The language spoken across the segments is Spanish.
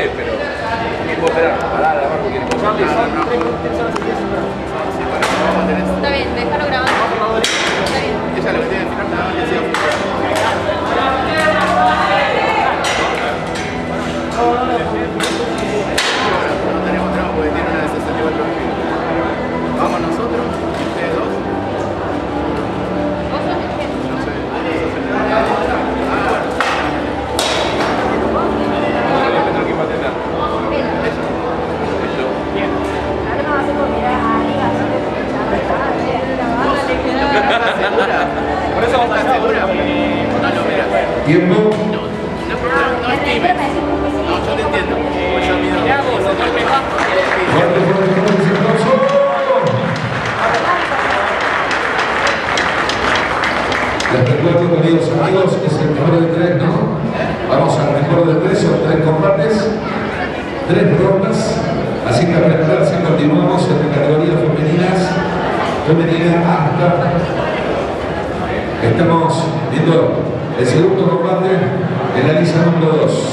sé, pero puedo esperar. Pará, la mano, quiere cosas. Está bien, déjalo grabando. Está bien. Ella lo que tiene que fijar nada más que sea no tenemos trabajo porque tiene una de esas igual que vamos nosotros, ustedes dos. ¿Vos sos el jefe? Yo soy Por eso vamos a estar segura. Tiempo. No estimes. No, yo te entiendo. Pues yo mido. Fuerte, fuerte, fuerte, ese aplauso. Les recuerdo, queridos amigos, es el mejor de tres, ¿no? Vamos al mejor de tres, son 3 combates, 3 rondas. Así que a prepararse, continuamos en la categoría femenina hasta. Estamos viendo el segundo combate en la lista número 2.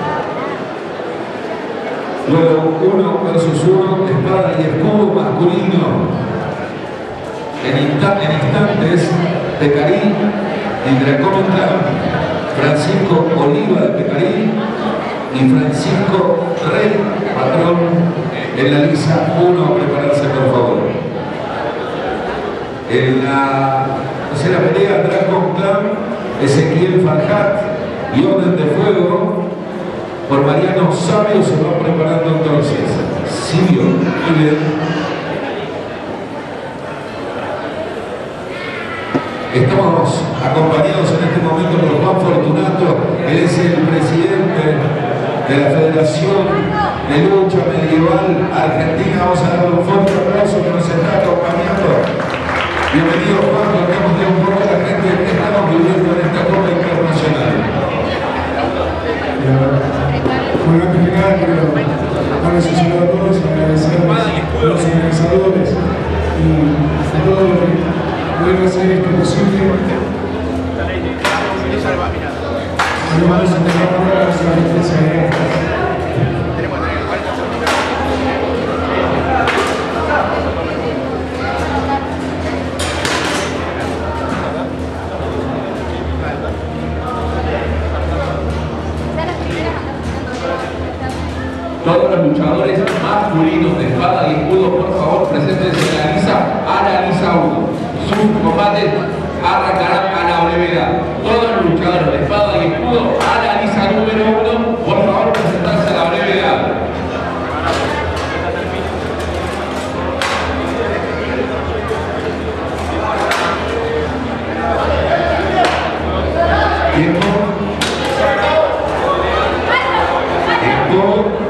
Luego 1 versus 1, espada y escudo masculino. En instantes, Pecarí y Dracómica, Francisco Oliva de Pecarí y Francisco Rey Patrón en la lista 1. A prepararse, por favor. En la tercera pelea, Dragon Clan, Ezequiel Farhat y Orden de Fuego por Mariano Sabio se va preparando entonces. Silvio, muy bien. Estamos acompañados en este momento por Juan Fortunato, él es el presidente de la Federación de Lucha Medieval Argentina. Vamos a darle un fuerte aplauso que nos está acompañando. Bienvenido, Juan, contamos de un poco a la gente que estamos viviendo en esta Copa Internacional. Bueno, antes que nada quiero darles un saludo a todos, agradecer a los organizadores y a todos los que pudieron hacer esto posible. Además, gracias a la defensa de Todos los luchadores masculinos de espada y escudo, por favor, preséntense en la lista a la lista 1. Sus combates arrancarán a la brevedad. Todos los luchadores de espada y escudo a la lista número 1, por favor, presentarse a la brevedad. Tiempo. Tiempo.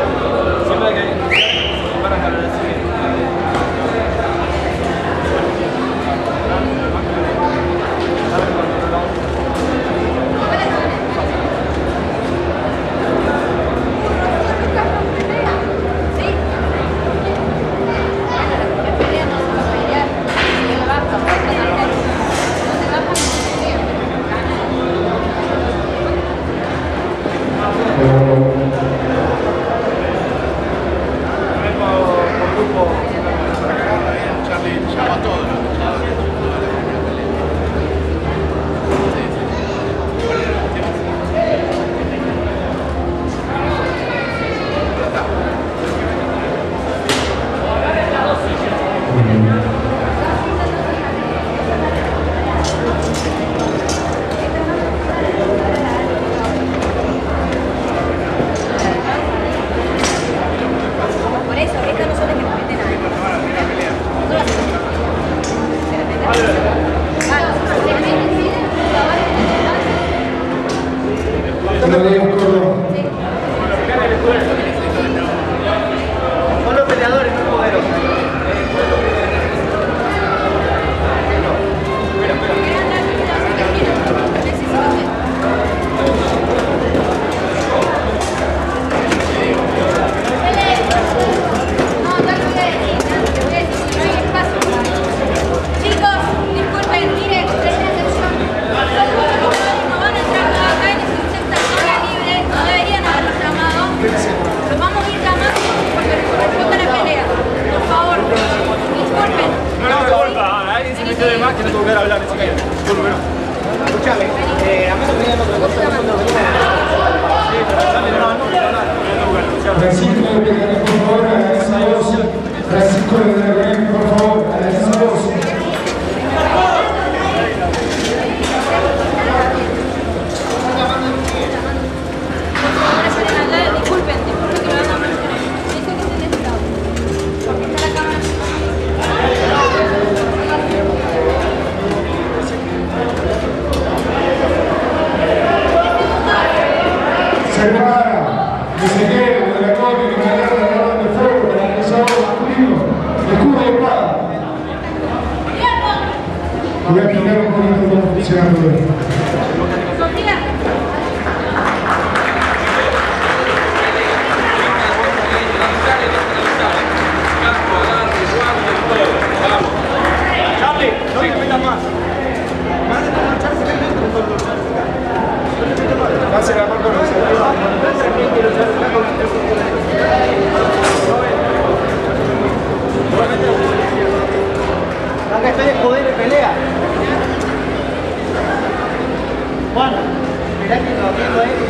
Son los peleadores, no poderosos. que prepara Ezequiel de la Corte y Gallardo de Orden de Fuego para el sábado masculino, escudo y espada. Voy a explicar un poquito cómo funciona todo esto. Acá estoy en poder de pelea. Juan, mirá que lo viendo ahí.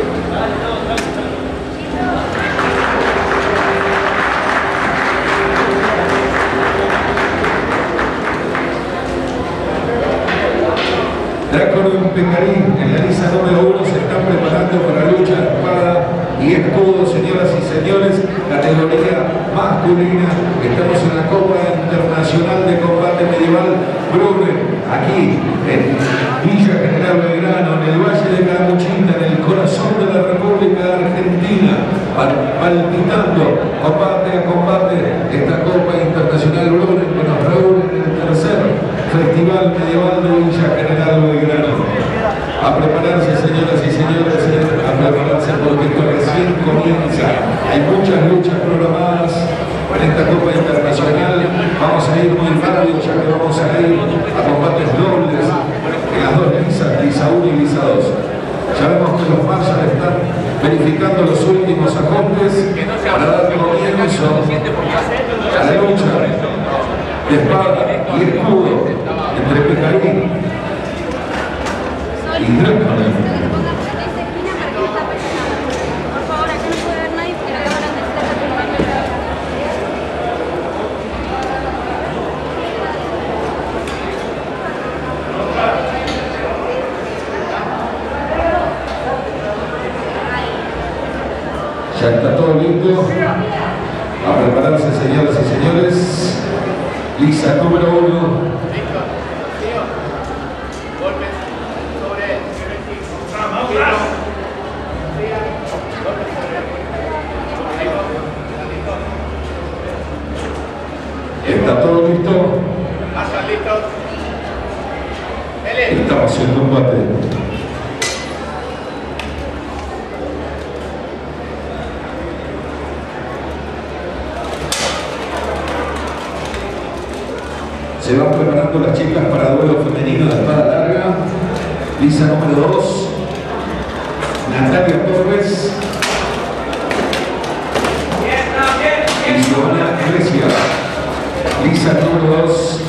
Drácula y Pecarín en la lista número 1 se están preparando para la lucha de espada y escudo, señoras y señores, categoría masculina. Estamos en la Copa Internacional de Combate Medieval Brunner, aquí en Villa General Belgrano, en el Valle de Calamuchita, en el corazón de la República Argentina, palpitando combate a combate esta Copa Internacional Brunner que nos reúne en el tercer Festival Medieval de Villa General Belgrano. A prepararse, señoras y señores, a prepararse porque esto recién comienza. Hay muchas luchas programadas en esta Copa Internacional. Vamos a ir muy rápido, ya que vamos a ir a combates dobles en las dos lisas, lisa 1 y lisa 2. Ya vemos que los marshals están verificando los últimos ajustes para dar comienzo a la lucha de espada y escudo entre Pecarín y Drácula. Por favor, acá no puede ver nadie porque la cámara necesita filmando. Ya está todo listo. A prepararse, señoras y señores. Lisa número 1. ¿Está todo listo? Estamos en combate. Se van preparando las chicas para duelo femenino de espada larga. Lisa número 2. Natalia Torres. Y Giovanna Grecia. Lisa número 2.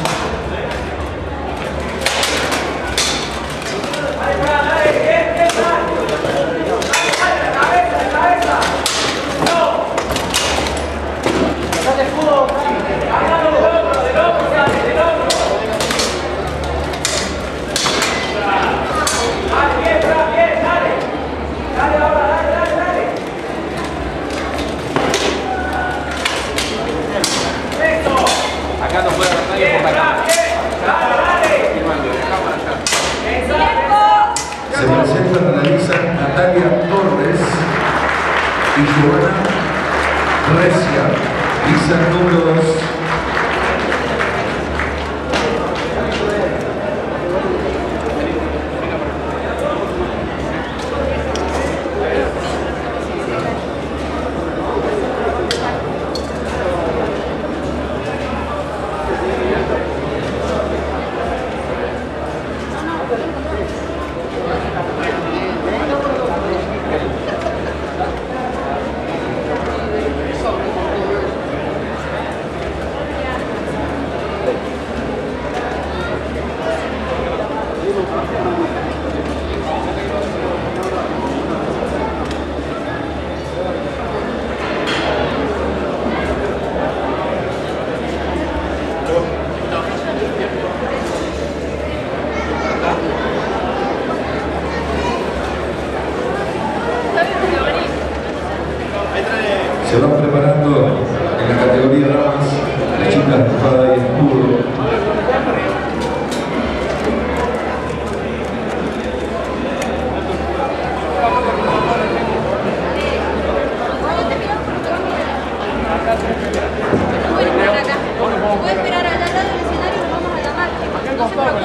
Acá no puede haber nadie por la cámara. Se presentan a la lisa Natalia Torres y Giovanna Grecia. Lisa número 2. Se van preparando en la categoría damas las chicas de espada y escudo.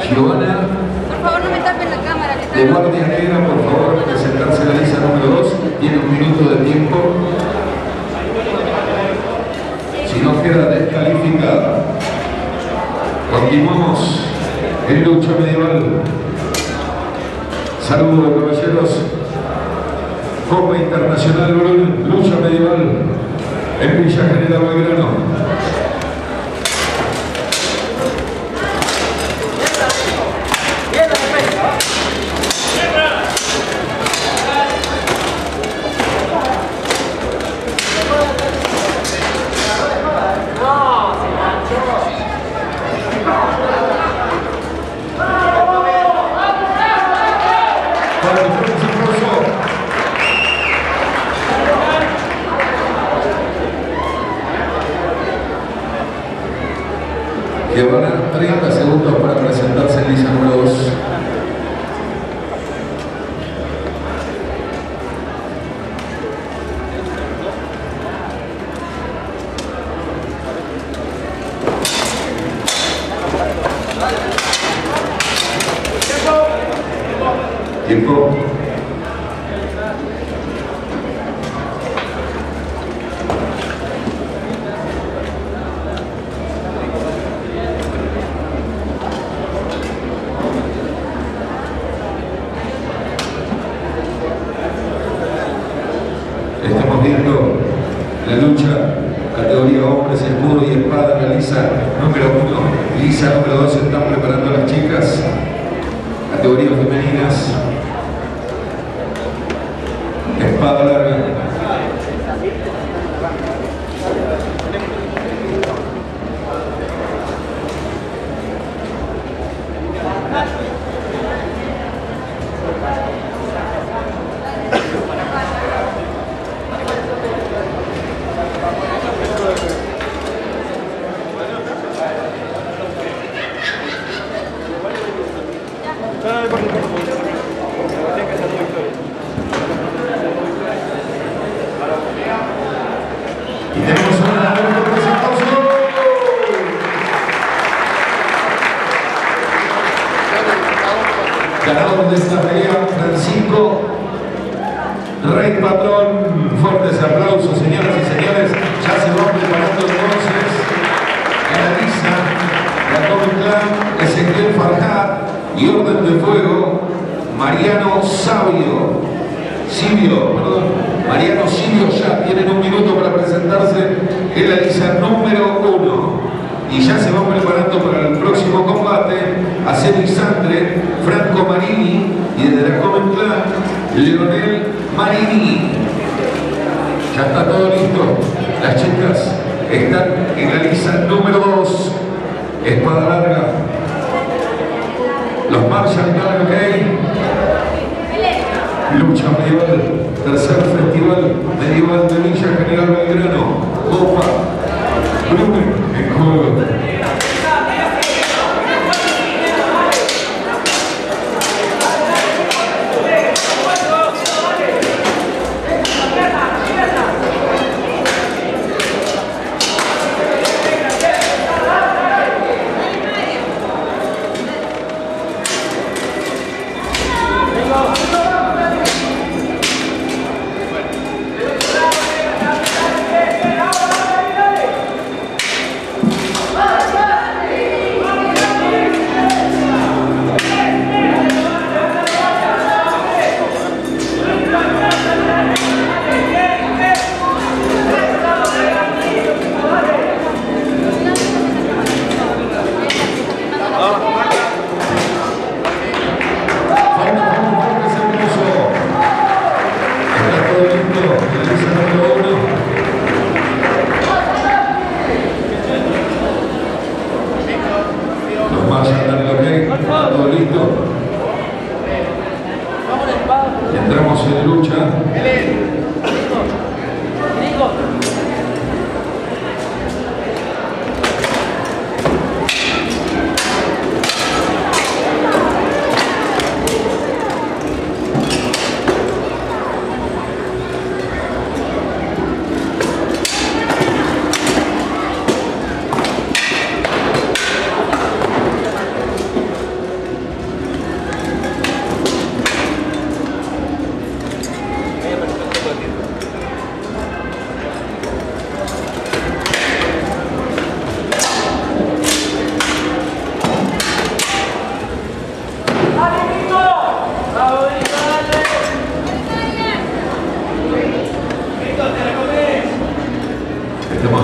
Giovanna Por favor, no me tapen la cámara. Que de está... Guardia Negra, por favor, presentarse a la lista número 2. Tiene un minuto de tiempo. Si no queda descalificada. Continuamos en lucha medieval. Saludos, caballeros. Copa Internacional Brun, lucha medieval en Villa General Belgrano. Llevarán 30 segundos para presentarse en lista número 2. Tiempo. Estamos viendo la lucha categoría hombres, escudo y espada en la lisa número 1. Lisa número 2 se están preparando las chicas. Categorías femeninas. Espada larga. Y tenemos una presentación. Ganador de esta pelea, Francisco Rey Patrón. Fuertes aplausos, señoras y señores. Ya se van preparando entonces en la lista de Atomic Clan, Ezequiel Farjá y Orden de Fuego, Mariano Mariano Silvio ya tienen un minuto para presentarse en la lista número 1. Y ya se van preparando para el próximo combate a Semisandre, Franco Marini y desde la Common Clan, Leonel Marini. Ya está todo listo. Las chicas están en la lista número 2. Espada larga. Los Marshall, ok. Lucha medieval, tercer festival medieval de Villa General Belgrano, Copa Brun en juego.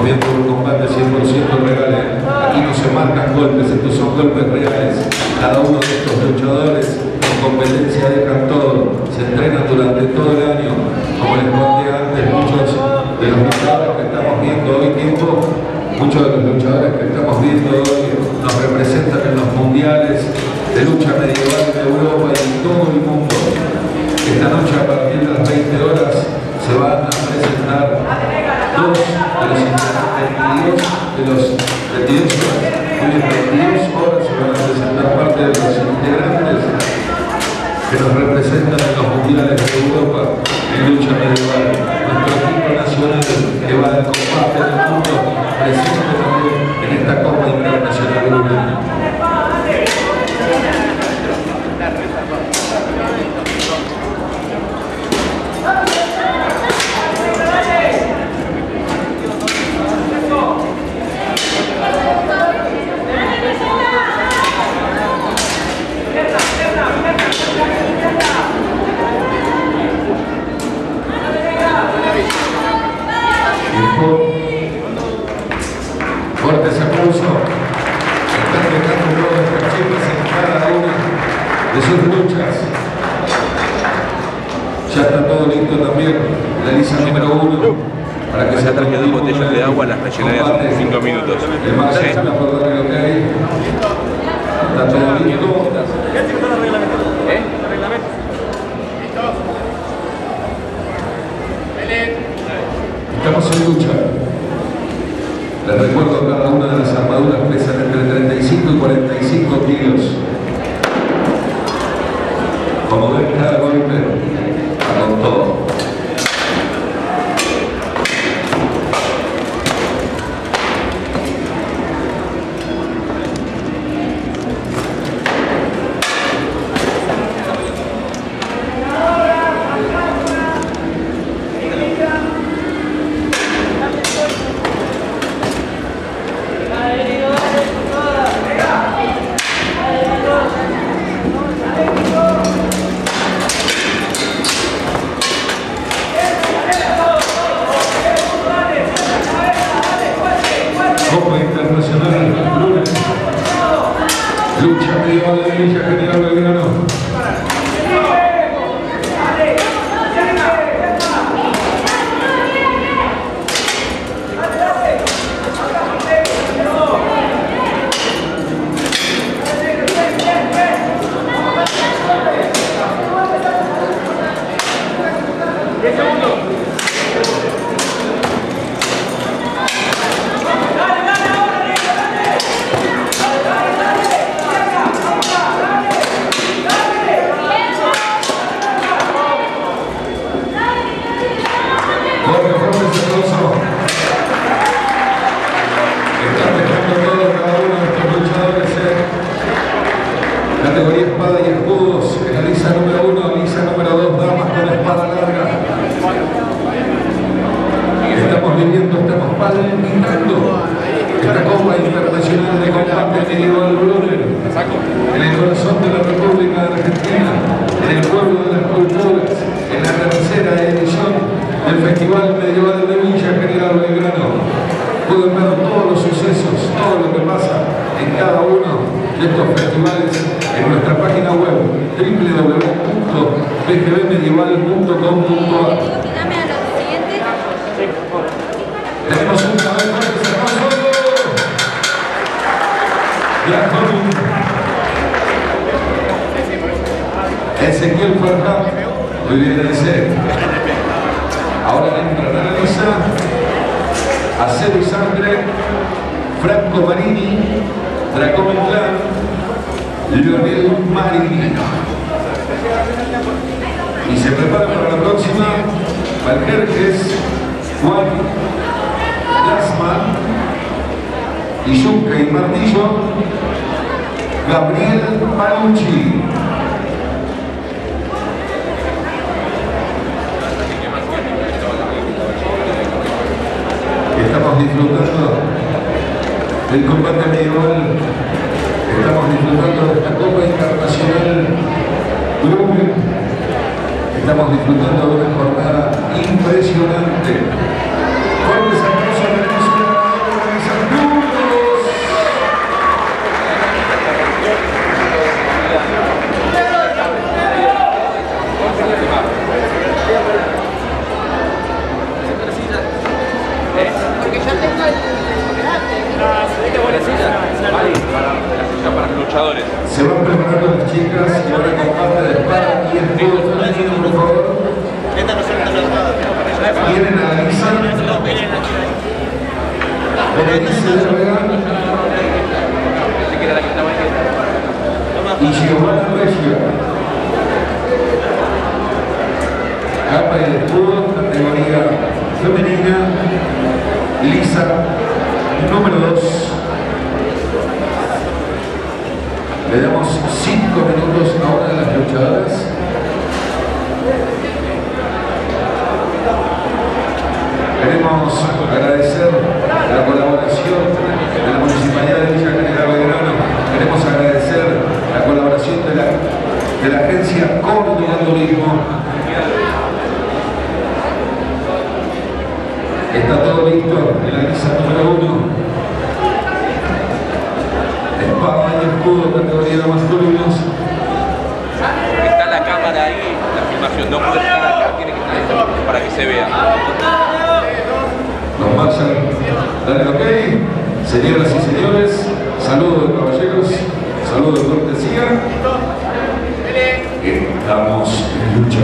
Estamos viendo un combate 100% real. Aquí no se marcan golpes, estos son golpes reales. Cada uno de estos luchadores en competencia dejan todo, se entrenan durante todo el año. Como les conté antes, muchos de los luchadores que estamos viendo hoy nos representan en los mundiales de lucha medieval de Europa y en todo el mundo. Esta noche a partir de las 20 horas se van a presentar dos de los integrantes de los 22 horas se van a presentar parte de los integrantes que nos representan en los mundiales de Europa en lucha medieval. Nuestro equipo nacional que va del combate del mundo presente también en esta Copa Internacional Europea. Fuertes aplausos. Están dejando todas las chicas en cada una de sus luchas. Ya está todo listo también. La lista número 1 para que se traje 2 botellas de agua, las rellené hace 5 minutos. El más ¿Sí? por darle lo que hay. Está todo listo. Estamos en lucha. Les recuerdo que cada una de las armaduras pesan entre 35 y 45 kilos. Como ven, cada golpe va con todo. Copa Internacional lunes. Lucha medieval de Villa General Belgrano. Categoría espada y escudos, en la lista número 1, lista número 2, damas con espada larga. Estamos viviendo, estamos palpitando esta Copa Internacional de Combate Medieval Brunner en el corazón de la República Argentina, en el pueblo de las culturas, en la tercera edición del Festival Medieval de Villa General Belgrano. Pueden ver todos los sucesos, todo lo que pasa en cada uno de estos festivales en nuestra página web www.bgbmedieval.com.ar. Tenemos un cabello hermoso. Ezequiel Farján, muy bien, ahora entra a la lista Acero y Sangre, Franco Marini, Dracón Clan, Lionel Marini. Y se prepara para la próxima Valjerjes, Juan Lasman, y Yunque y Martillo, Gabriel Palucci. Estamos disfrutando del combate medieval, estamos disfrutando de esta Copa Internacional Brunner, estamos disfrutando de una jornada impresionante. Fuertes aplausos, agarrando a las chicas y ahora combate de espada y escudo femenino, por favor. Vienen a la Lisa. Berenice de la Vega. Y Giovanna Reggio. Capa y escudo, categoría femenina. Lisa, número 2. Le damos 5 minutos a una de las luchadoras. Queremos agradecer la colaboración de la Municipalidad de Villa General Belgrano. Queremos agradecer la colaboración de la agencia Córdoba Turismo. Está todo listo en la lista número 1. Espada y escudo, categoría masculinos. Está la cámara ahí, la filmación no puede estar acá, tiene que estar ahí para que se vea. Nos marchan, dale ok. Señoras y señores, saludos de caballeros, saludos de cortesía. Estamos en lucha.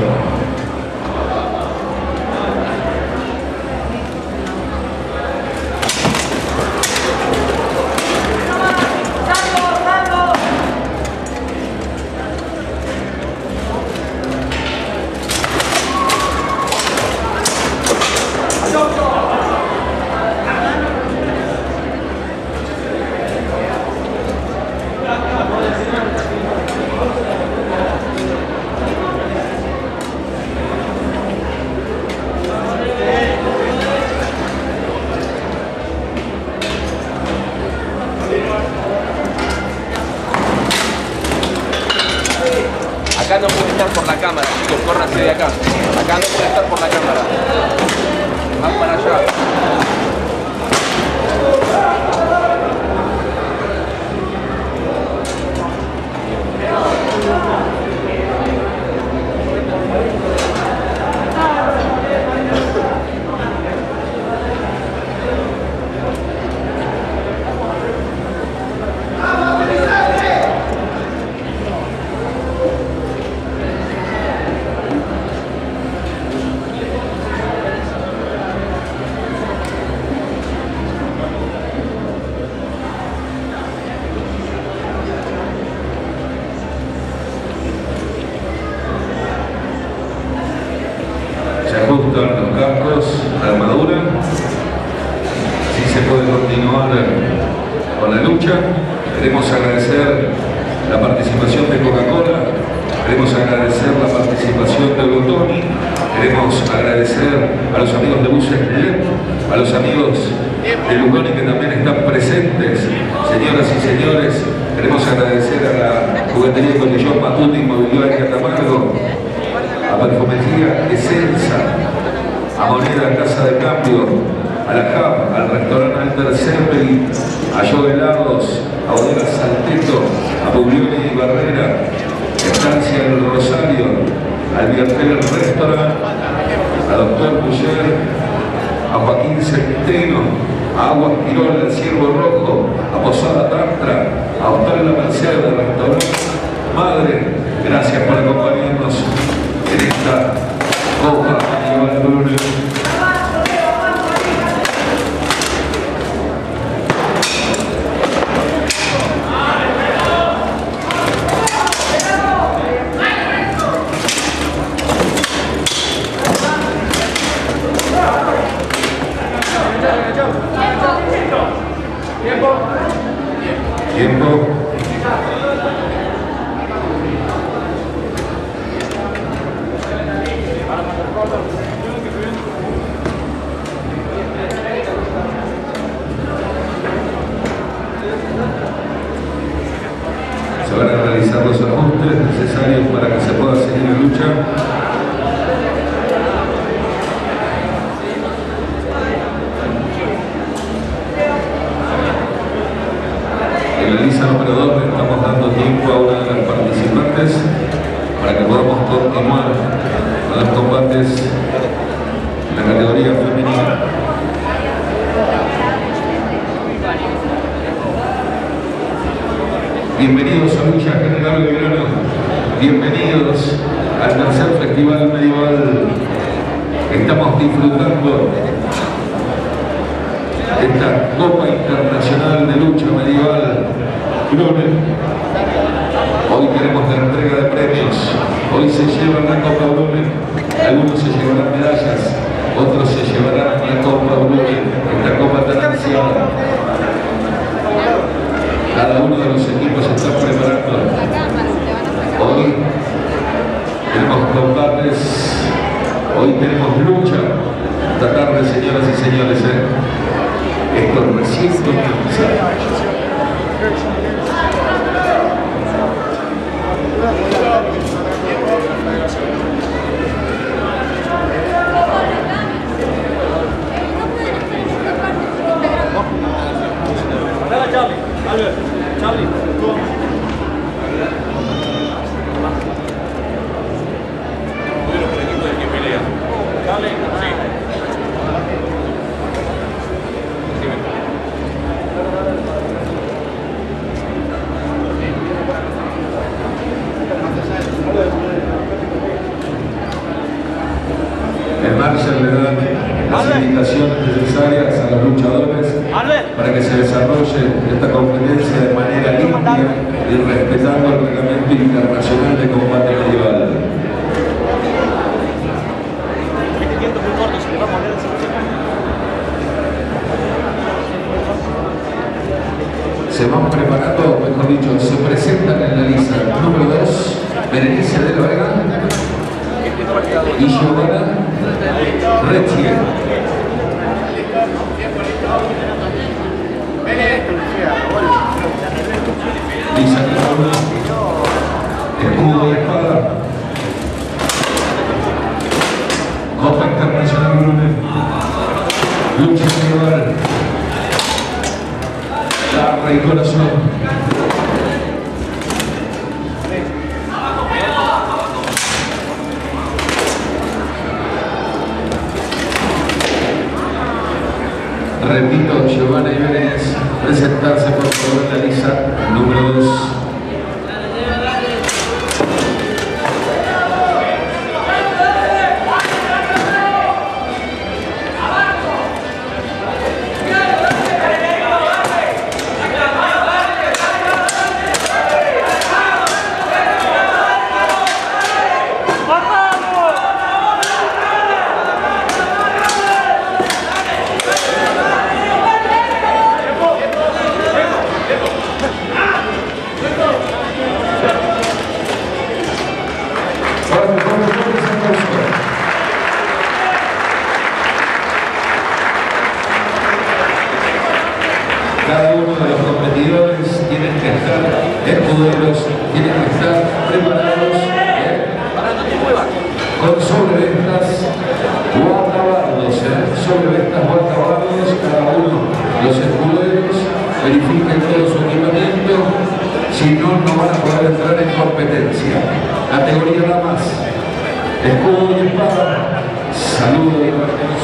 Acá no puede estar por la cámara, chicos, córranse de acá. Acá no puede estar por la cámara. Van para allá. Los cascos, la armadura. Así se puede continuar con la lucha. Queremos agradecer la participación de Coca-Cola, queremos agradecer la participación de Botoni, queremos agradecer a los amigos de Buses LED, a los amigos de Lugoni que también están presentes. Señoras y señores, queremos agradecer a la juguetería de Colillón Matuti Inmobiliaria Camargo, a Perfumería Esenza, a Moneda Casa de Cambio, a la CAP, al restaurante Alter Zeppelin, a Yo Helados, a Bodega Salteto, a Publioni Barrera, Estancia del Rosario, al Viertel Restaurant, a Dr. Puyer, a Joaquín Centeno, a Aguas Quirol del Ciervo Rojo, a Posada Tantra, a Hostal La Merced del Restaurante Madre. Gracias por acompañarnos en esta Copa Aníbal Brune. Tiempo. Se van a realizar los ajustes necesarios para que se pueda seguir la lucha. En la lista número 2 le estamos dando tiempo a una de las participantes para que podamos continuar con los combates en la categoría femenina. Bienvenidos a Villa General Belgrano, bienvenidos al tercer Festival Medieval. Estamos disfrutando esta Copa Internacional de Lucha Medieval Brune. Hoy tenemos la entrega de premios, hoy se lleva la Copa Brune, algunos se llevarán medallas, otros se llevarán la Copa Brune, esta copa tan ansiada. Cada uno de los equipos se está preparando. Hoy tenemos combates, hoy tenemos lucha. Esta tarde, señoras y señores, esto recién comienza. Charlie, por el equipo del que pelea. Charlie, sí. En marcha le dan las indicaciones necesarias a los luchadores para que se desarrolle esta competencia de manera limpia y respetando el reglamento internacional de combate medieval. Se van preparando, mejor dicho, se presentan en la lista número 2, Berenice de la Vega y Giovanna Retziger. Lisa Paula, escudo y espada. Copa Internacional Brune, lucha medieval, garra y corazón. Repito, Giovanna y Berenice, presentarse por favor en la lista número 2. Cada uno de los competidores tienen que estar escuderos, tienen que estar preparados con sobreventas o acabados, sobreventas o acabados. Cada uno de los escuderos verifiquen todo su equipamiento, si no, no van a poder entrar en competencia. Categoría damas, escudo y espada, saludo y hermanos.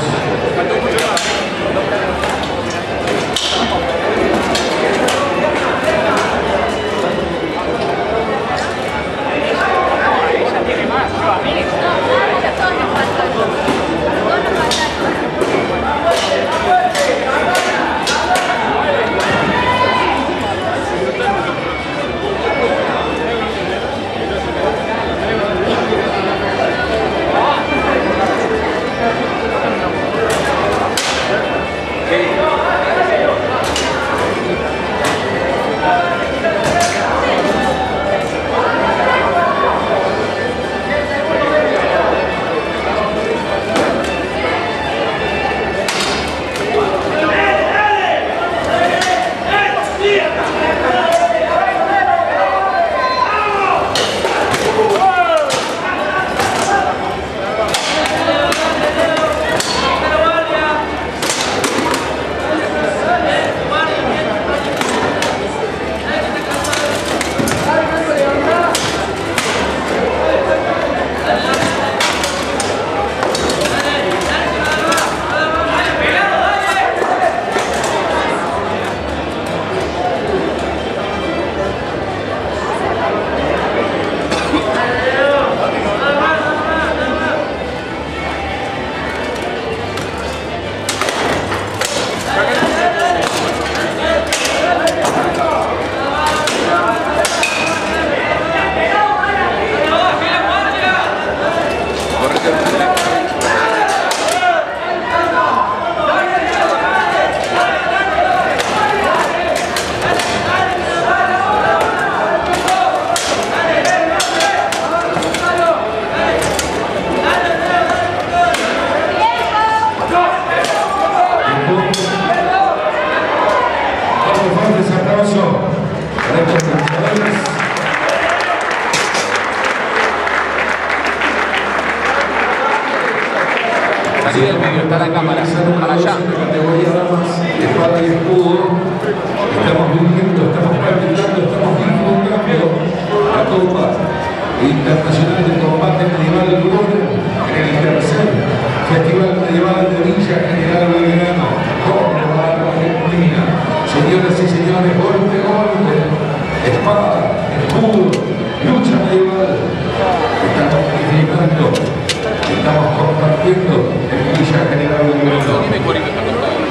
mesa número 2 en la categoría damas, espada y escudo. Estamos viviendo, estamos practicando, estamos disfrutando la Copa Internacional de Combate Medieval en el tercer Festival Medieval de Villa General Belgrano, Córdoba, Argentina. Señoras y señores, golpe, golpe, espada, escudo, lucha medieval. Estamos disfrutando, estamos compartiendo en Villa General Belgrano.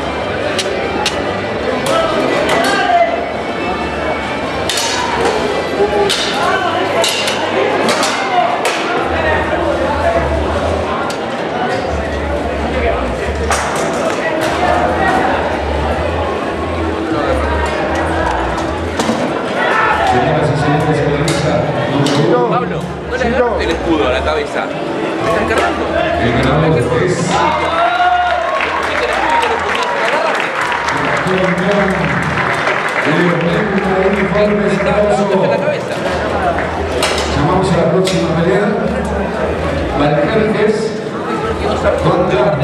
Pablo, no le agarraste el escudo a la cabeza. ¿Me estás cargando? El ganador es... Llamamos a la próxima pelea. Valjerjes contra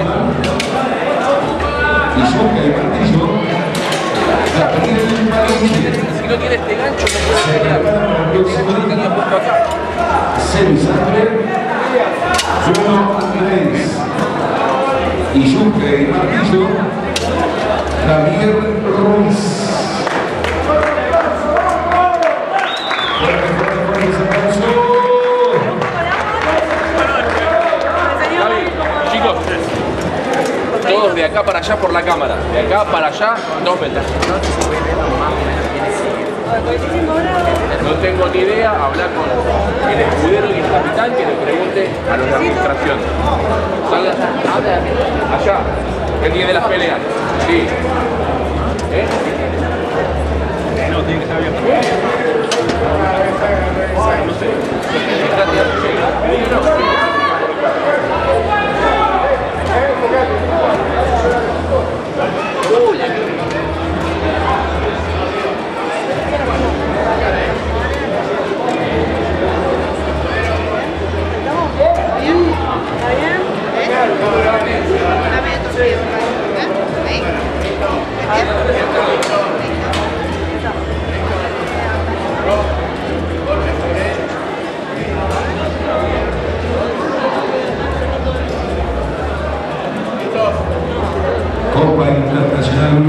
y Yuca y Martillo. La primera Si no tiene este gancho, se prepara para el próximo Sevisandre, Bruno Andrés y Yuca y Martillo, Javier Ruiz. Chicos, todos de acá para allá por la cámara. De acá para allá, 2 metros. No tengo ni idea, habla con el escudero y el capitán que le pregunte a los de administración. Salga allá, que tiene las peleas. Sí. No, tiene que estar bien. No sé. Copa Internacional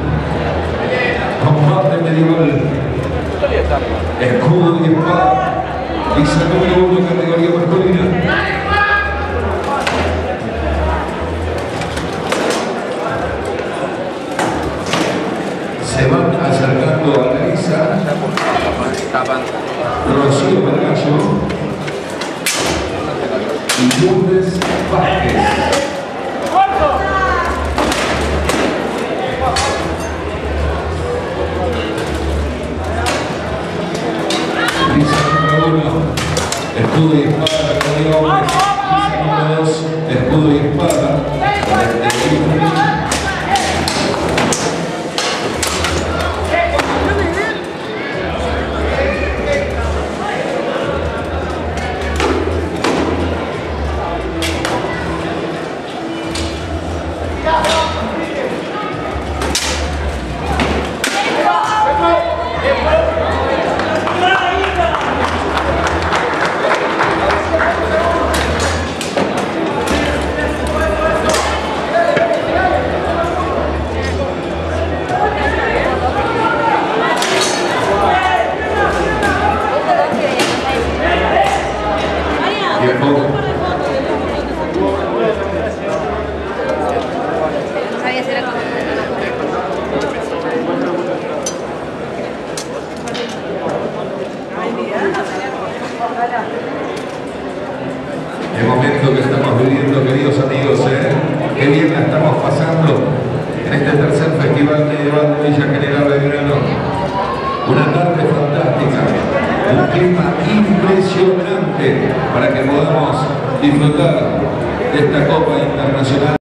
Combate Medieval, escudo y espada, lista número 1, categoría masculina. Se van acercando a la lista Rocío Vergallo y Lourdes Vázquez. Lista número 1, escudo y espada, categoría hombres. Lista número 2, escudo y espada, categoría femenina. El momento que estamos viviendo, queridos amigos, qué bien la estamos pasando en este tercer Festival Medieval de Villa General Belgrano. Una tarde fantástica, un clima impresionante para que podamos disfrutar de esta Copa Internacional.